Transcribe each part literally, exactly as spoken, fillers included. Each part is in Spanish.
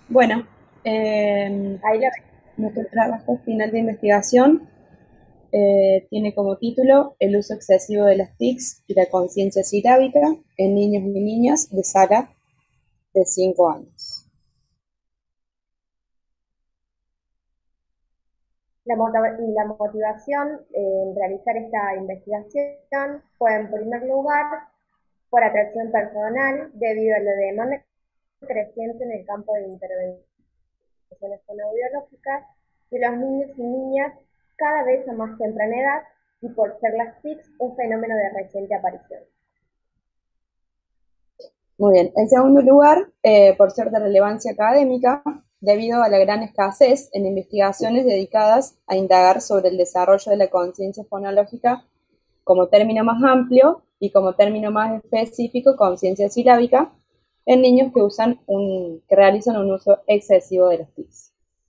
Bueno, eh, Ahí lo nuestro trabajo final de investigación eh, tiene como título El uso excesivo de las T I Cs y la conciencia silábica en niños y niñas de Sara de cinco años. La, motiva- la motivación eh, en realizar esta investigación fue, en primer lugar, por atracción personal, debido a la demanda creciente en el campo de intervenciones fonoaudiológicas de los niños y niñas cada vez a más temprana edad y por ser las T I Cs un fenómeno de reciente aparición. Muy bien. En segundo lugar, eh, por ser de relevancia académica, debido a la gran escasez en investigaciones dedicadas a indagar sobre el desarrollo de la conciencia fonológica como término más amplio y como término más específico, conciencia silábica, en niños que usan un, que realizan un uso excesivo de los T I Cs.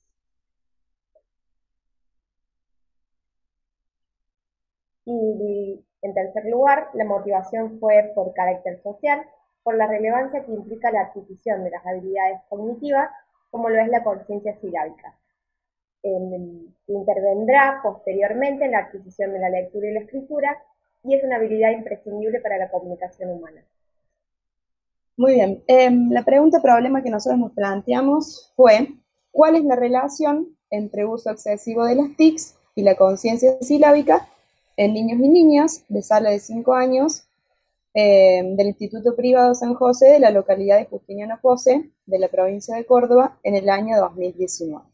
Y en tercer lugar, la motivación fue por carácter social, por la relevancia que implica la adquisición de las habilidades cognitivas, como lo es la conciencia silábica. Eh, intervendrá posteriormente en la adquisición de la lectura y la escritura, y es una habilidad imprescindible para la comunicación humana. Muy bien. Eh, la pregunta problema que nosotros nos planteamos fue, ¿cuál es la relación entre uso excesivo de las T I Cs y la conciencia silábica en niños y niñas de sala de cinco años eh, del Instituto Privado San José de la localidad de Justiniano José de la provincia de Córdoba en el año dos mil diecinueve?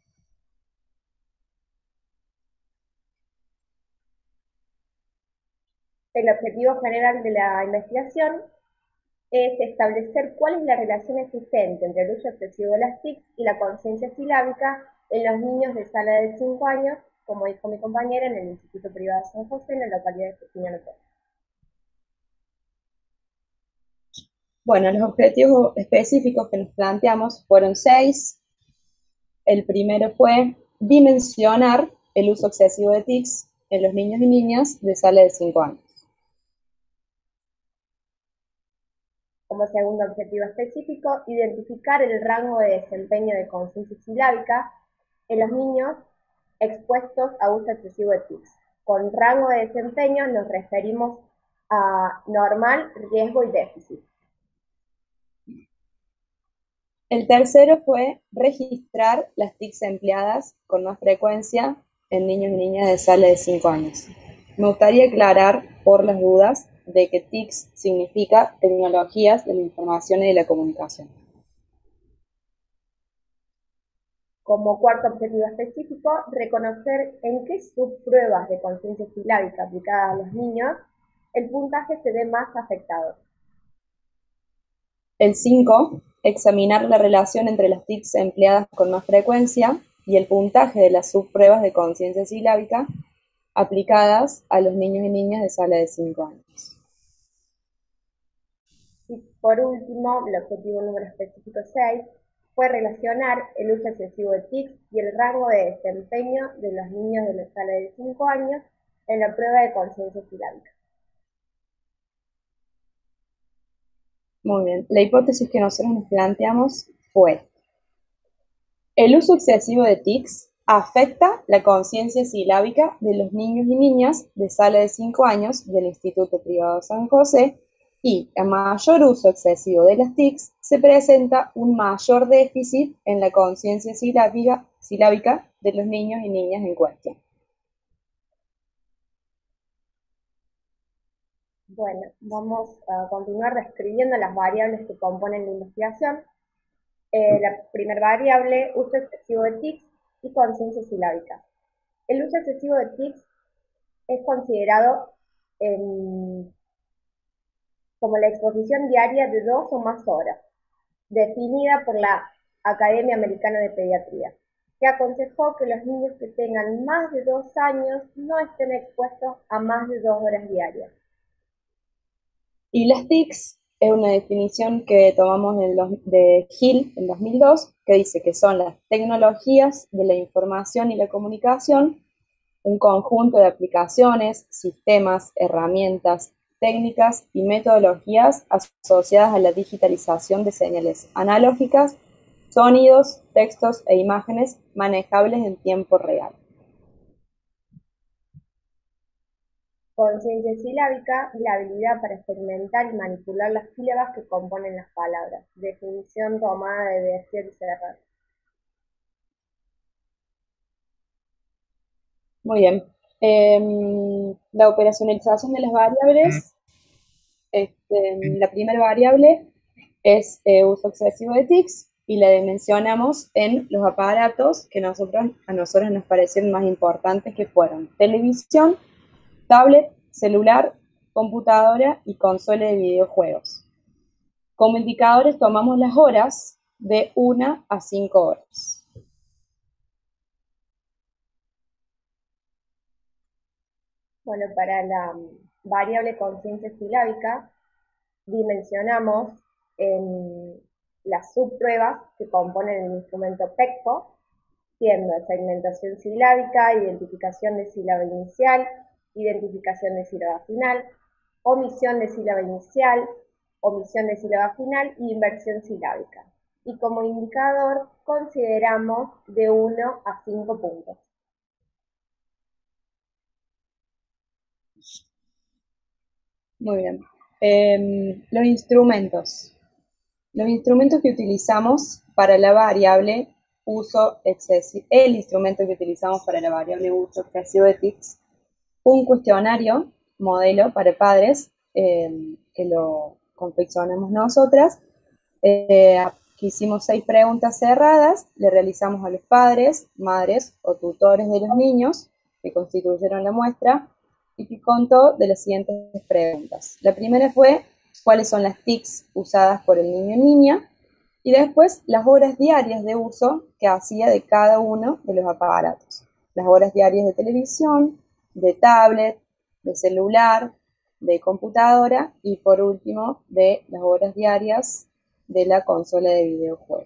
El objetivo general de la investigación es establecer cuál es la relación existente entre el uso excesivo de las T I Cs y la conciencia silábica en los niños de sala de cinco años, como dijo mi compañera, en el Instituto Privado San José, en la localidad de Justiniano José. Bueno, los objetivos específicos que nos planteamos fueron seis. El primero fue dimensionar el uso excesivo de T I Cs en los niños y niñas de sala de cinco años. Como segundo objetivo específico, identificar el rango de desempeño de conciencia silábica en los niños expuestos a uso excesivo de T I Cs. Con rango de desempeño nos referimos a normal, riesgo y déficit. El tercero fue registrar las T I Cs empleadas con más frecuencia en niños y niñas de sala de cinco años. Me gustaría aclarar, por las dudas, de que T I C significa tecnologías de la información y de la comunicación. Como cuarto objetivo específico, reconocer en qué subpruebas de conciencia silábica aplicadas a los niños el puntaje se ve más afectado. El cinco, examinar la relación entre las T I Cs empleadas con más frecuencia y el puntaje de las subpruebas de conciencia silábica aplicadas a los niños y niñas de sala de cinco años. Y por último, el objetivo número específico seis fue relacionar el uso excesivo de T I Cs y el rango de desempeño de los niños de la sala de cinco años en la prueba de conciencia silábica. Muy bien, la hipótesis que nosotros nos planteamos fue: el uso excesivo de T I C afecta la conciencia silábica de los niños y niñas de sala de cinco años del Instituto Privado San José, y a mayor uso excesivo de las T I C se presenta un mayor déficit en la conciencia silábica, silábica de los niños y niñas en cuestión. Bueno, vamos a continuar describiendo las variables que componen la investigación. Eh, la primera variable, uso excesivo de T I Cs y conciencia silábica. El uso excesivo de T I Cs es considerado en, como la exposición diaria de dos o más horas, definida por la Academia Americana de Pediatría, que aconsejó que los niños que tengan más de dos años no estén expuestos a más de dos horas diarias. Y las T I C es una definición que tomamos de Hill en dos mil dos, que dice que son las tecnologías de la información y la comunicación, un conjunto de aplicaciones, sistemas, herramientas, técnicas y metodologías asociadas a la digitalización de señales analógicas Sonidos, textos e imágenes manejables en tiempo real. Conciencia silábica es la habilidad para segmentar y manipular las sílabas que componen las palabras. Definición tomada de Bessier y Serra. Muy bien. Eh, la operacionalización de las variables. Este, la primera variable es eh, uso excesivo de tics y la dimensionamos en los aparatos que nosotros, a nosotros nos parecen más importantes, que fueron televisión, tablet, celular, computadora y consola de videojuegos. Como indicadores tomamos las horas de una a cinco horas. Bueno, para la variable conciencia silábica dimensionamos en las subpruebas que componen el instrumento PECPO, siendo segmentación silábica, identificación de sílaba inicial, identificación de sílaba final, omisión de sílaba inicial, omisión de sílaba final y inversión silábica. Y como indicador consideramos de uno a cinco puntos. Muy bien. Eh, los instrumentos. Los instrumentos que utilizamos para la variable uso excesivo, el instrumento que utilizamos para la variable uso excesivo de tics, un cuestionario modelo para padres eh, que lo confeccionamos nosotras. Eh, que hicimos seis preguntas cerradas, le realizamos a los padres, madres o tutores de los niños que constituyeron la muestra y que contó de las siguientes preguntas. La primera fue cuáles son las tics usadas por el niño o niña y después las horas diarias de uso que hacía de cada uno de los aparatos. Las horas diarias de televisión, de tablet, de celular, de computadora y por último de las horas diarias de la consola de videojuegos.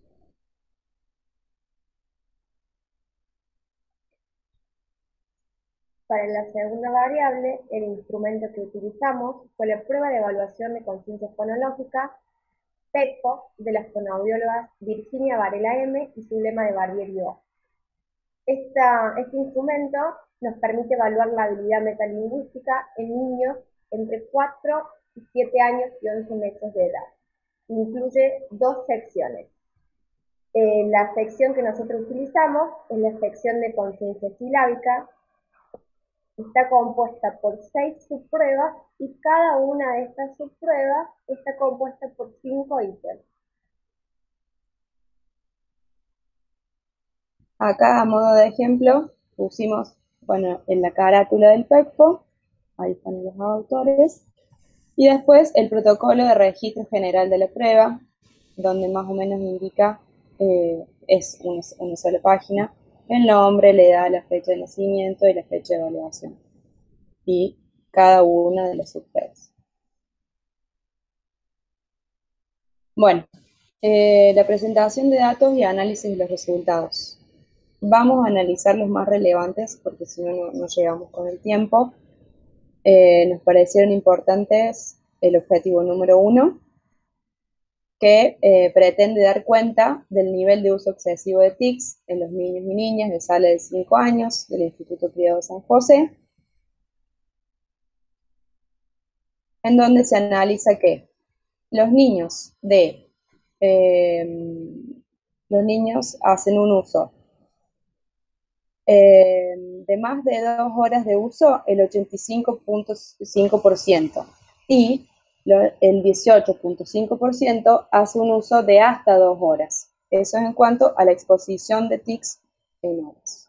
Para la segunda variable, el instrumento que utilizamos fue la prueba de evaluación de conciencia fonológica, PECPO, de las fonoaudiólogas Virginia Varela M y Zulema de Barbieri-O. Esta, este instrumento nos permite evaluar la habilidad metalingüística en niños entre cuatro y siete años y once meses de edad. Incluye dos secciones. Eh, la sección que nosotros utilizamos es la sección de conciencia silábica. Está compuesta por seis subpruebas y cada una de estas subpruebas está compuesta por cinco ítems. Acá, a modo de ejemplo, pusimos, bueno, en la carátula del PECPO, ahí están los autores, y después el protocolo de registro general de la prueba, donde más o menos indica, eh, es una, una sola página, el nombre, la edad, la fecha de nacimiento y la fecha de evaluación. Y cada una de las subpruebas. Bueno, eh, la presentación de datos y análisis de los resultados. Vamos a analizar los más relevantes porque si no, no, no llegamos con el tiempo. Eh, nos parecieron importantes el objetivo número uno, que eh, pretende dar cuenta del nivel de uso excesivo de tics en los niños y niñas de sala de cinco años del Instituto Privado San José, en donde se analiza que los niños de eh, los niños hacen un uso eh, de más de dos horas de uso, el ochenta y cinco punto cinco por ciento, y lo, el dieciocho punto cinco por ciento hace un uso de hasta dos horas. Eso es en cuanto a la exposición de tics en horas.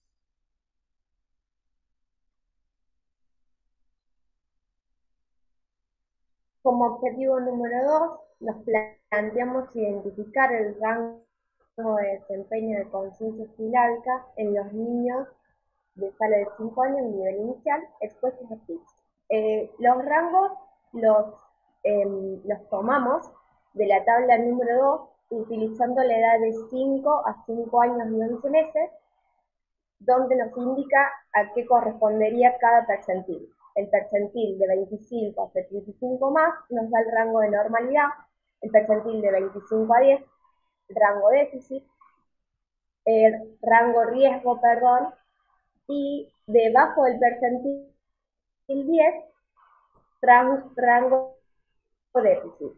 Como objetivo número dos, nos planteamos identificar el rango de desempeño de conciencia silábica en los niños de sala de cinco años en nivel inicial expuestos a tics. Eh, los rangos los, eh, los tomamos de la tabla número dos utilizando la edad de cinco a cinco años y once meses, donde nos indica a qué correspondería cada percentil. El percentil de veinticinco a setenta y cinco más nos da el rango de normalidad, el percentil de veinticinco a diez rango déficit, el rango riesgo, perdón, y debajo del percentil diez, rango, rango déficit.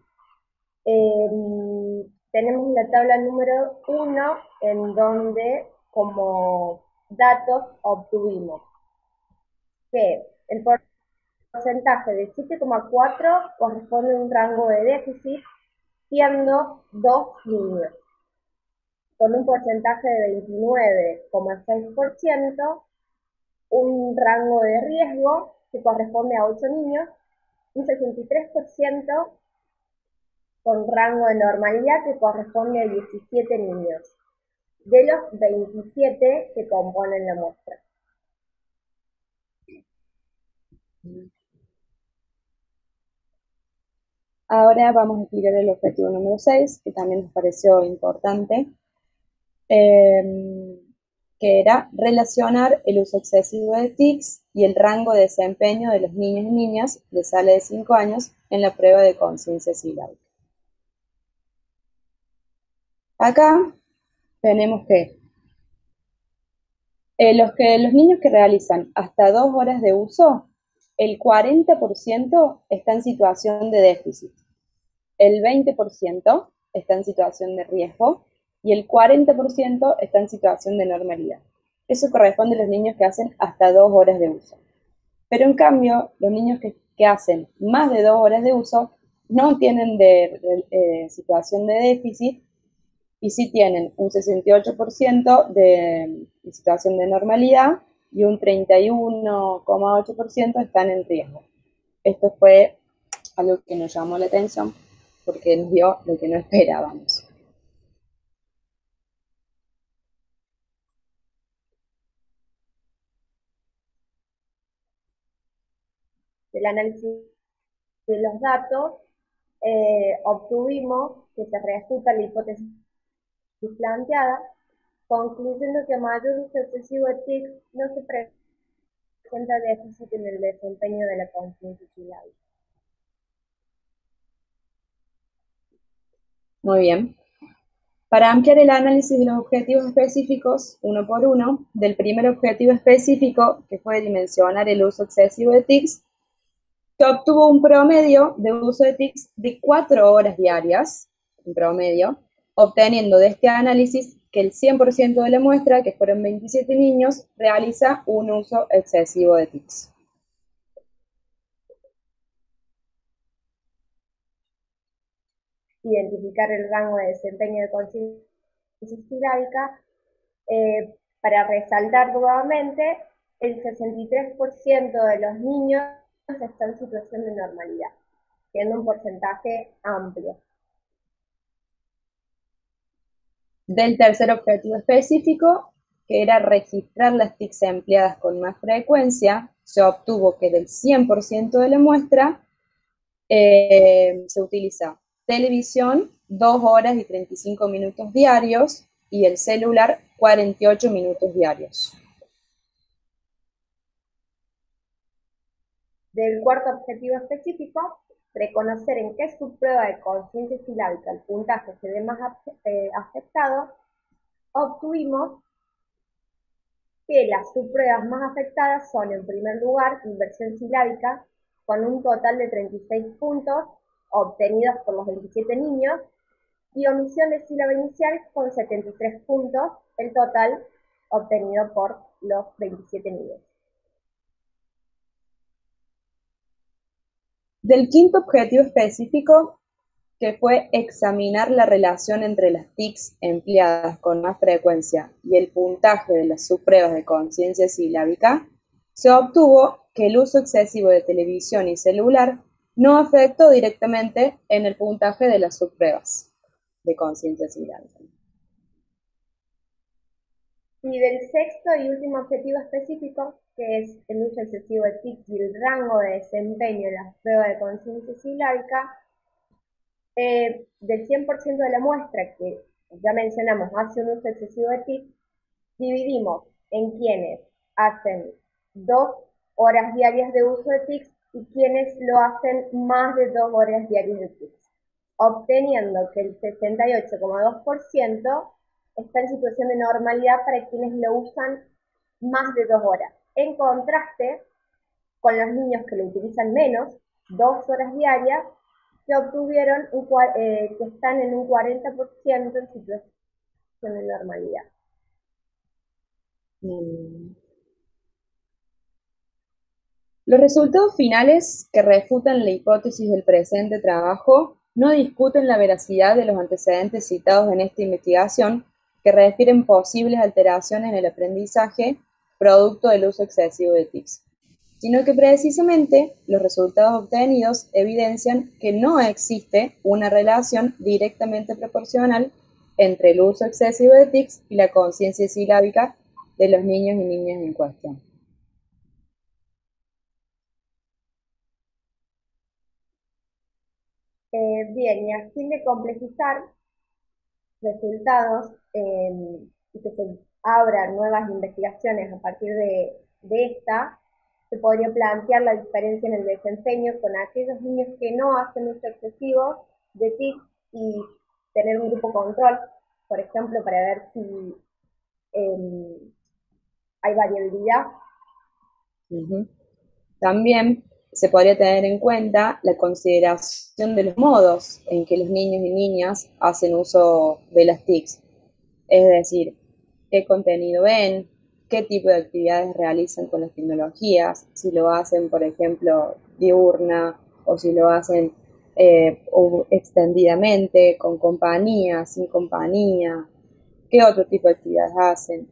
Eh, tenemos la tabla número uno en donde como datos obtuvimos que el porcentaje de siete coma cuatro corresponde a un rango de déficit, siendo dos niños, con un porcentaje de veintinueve coma seis por ciento, un rango de riesgo que corresponde a ocho niños, un sesenta y tres por ciento con rango de normalidad que corresponde a diecisiete niños, de los veintisiete que componen la muestra. Ahora vamos a explicar el objetivo número seis, que también nos pareció importante, eh, que era relacionar el uso excesivo de tics y el rango de desempeño de los niños y niñas de sala de cinco años en la prueba de conciencia silábica. Acá tenemos que, eh, los que los niños que realizan hasta dos horas de uso, el cuarenta por ciento está en situación de déficit, el veinte por ciento está en situación de riesgo y el cuarenta por ciento está en situación de normalidad. Eso corresponde a los niños que hacen hasta dos horas de uso. Pero en cambio, los niños que, que hacen más de dos horas de uso no tienen de, de, de situación de déficit y sí tienen un sesenta y ocho por ciento de, de situación de normalidad y un treinta y uno coma ocho por ciento están en riesgo. Esto fue algo que nos llamó la atención porque nos dio lo que no esperábamos. Del análisis de los datos, eh, obtuvimos que se refuta la hipótesis planteada, concluyendo que a mayor uso excesivo de tics no se presenta déficit en el desempeño de la conciencia silábica. Muy bien. Para ampliar el análisis de los objetivos específicos, uno por uno, del primer objetivo específico, que fue dimensionar el uso excesivo de tics, se obtuvo un promedio de uso de tics de cuatro horas diarias, en promedio, obteniendo de este análisis que el cien por ciento de la muestra, que fueron veintisiete niños, realiza un uso excesivo de tics. Identificar el rango de desempeño de conciencia silábica, eh, para resaltar nuevamente, el sesenta y tres por ciento de los niños está en situación de normalidad, siendo un porcentaje amplio. Del tercer objetivo específico, que era registrar las tics empleadas con más frecuencia, se obtuvo que del cien por ciento de la muestra eh, se utiliza televisión dos horas y treinta y cinco minutos diarios y el celular cuarenta y ocho minutos diarios. Del cuarto objetivo específico, reconocer en qué subprueba de conciencia silábica el puntaje se ve más eh, afectado, obtuvimos que las subpruebas más afectadas son, en primer lugar, inversión silábica, con un total de treinta y seis puntos obtenidos por los veintisiete niños, y omisión de sílaba inicial con setenta y tres puntos, el total obtenido por los veintisiete niños. Del quinto objetivo específico, que fue examinar la relación entre las tics empleadas con más frecuencia y el puntaje de las subpruebas de conciencia silábica, se obtuvo que el uso excesivo de televisión y celular no afectó directamente en el puntaje de las subpruebas de conciencia silábica. Y del sexto y último objetivo específico, que es el uso excesivo de tics y el rango de desempeño en las pruebas de conciencia silábica, eh, del cien por ciento de la muestra que ya mencionamos hace un uso excesivo de tics, dividimos en quienes hacen dos horas diarias de uso de tics y quienes lo hacen más de dos horas diarias de tics. obteniendo que el sesenta y ocho coma dos por ciento está en situación de normalidad para quienes lo usan más de dos horas. En contraste con los niños que lo utilizan menos, dos horas diarias, que obtuvieron un, eh, que están en un cuarenta por ciento en situación de normalidad. Mm. Los resultados finales que refutan la hipótesis del presente trabajo no discuten la veracidad de los antecedentes citados en esta investigación que refieren posibles alteraciones en el aprendizaje producto del uso excesivo de tics, sino que precisamente los resultados obtenidos evidencian que no existe una relación directamente proporcional entre el uso excesivo de tics y la conciencia silábica de los niños y niñas en cuestión. Eh, bien, y a fin de complejizar resultados eh, y que se abran nuevas investigaciones a partir de, de esta, se podría plantear la diferencia en el desempeño con aquellos niños que no hacen uso excesivo de tics y tener un grupo control, por ejemplo, para ver si eh, hay variabilidad. Uh-huh. También se podría tener en cuenta la consideración de los modos en que los niños y niñas hacen uso de las TICs, es decir, qué contenido ven, qué tipo de actividades realizan con las tecnologías, si lo hacen, por ejemplo, diurna o si lo hacen eh, o extendidamente, con compañía, sin compañía, qué otro tipo de actividades hacen.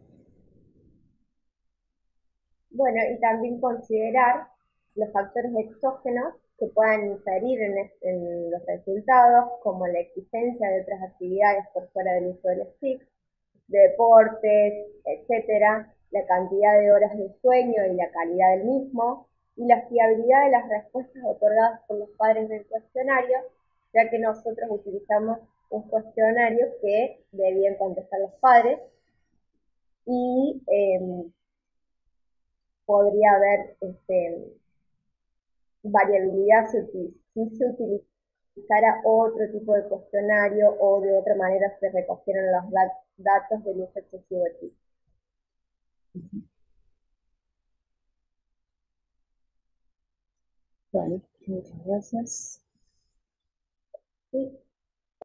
Bueno, y también considerar los factores exógenos que puedan inferir en, en los resultados, como la existencia de otras actividades por fuera del uso del S T I C, deportes, etcétera, la cantidad de horas de sueño y la calidad del mismo, y la fiabilidad de las respuestas otorgadas por los padres del cuestionario, ya que nosotros utilizamos un cuestionario que debían contestar los padres, y eh, podría haber este, variabilidad si, si se utilizara otro tipo de cuestionario o de otra manera se recogieran los dat datos del uso excesivo de TIC. Vale, muchas gracias. Sí.